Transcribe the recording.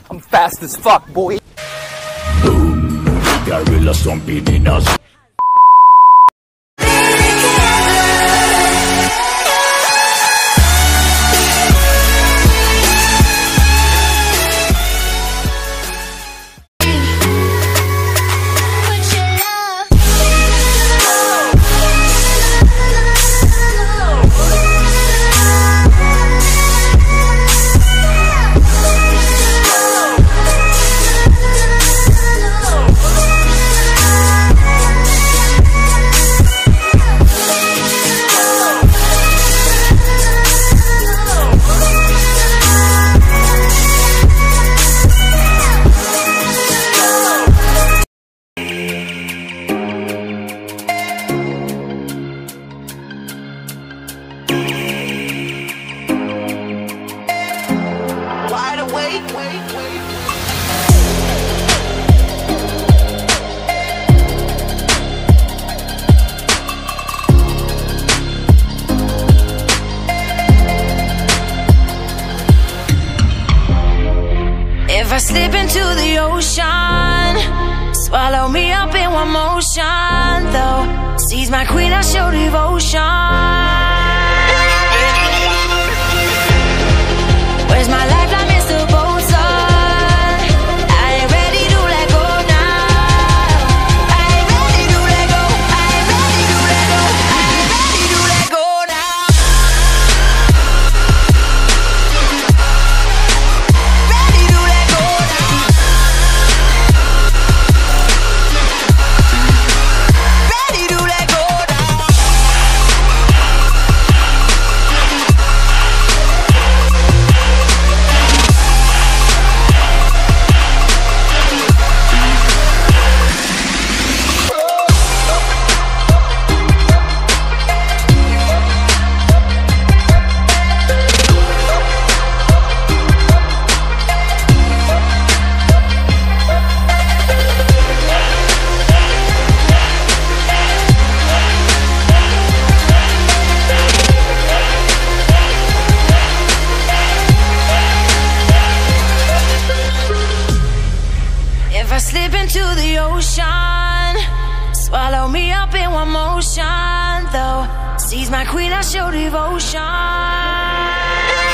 I'm fast as fuck, boy. Boom, gorilla stomping in us. If I slip into the ocean, swallow me up in one motion. Though seas my queen, I show devotion. Where's my lifeline, Mr. Bosun? I ain't ready to let go now. I ain't ready to let go. I ain't ready to let go. I ain't ready to let go now. Ready to let go now. Ready to let go now. If I slip into the ocean, swallow me up in one motion. Though seas my queen, I show devotion.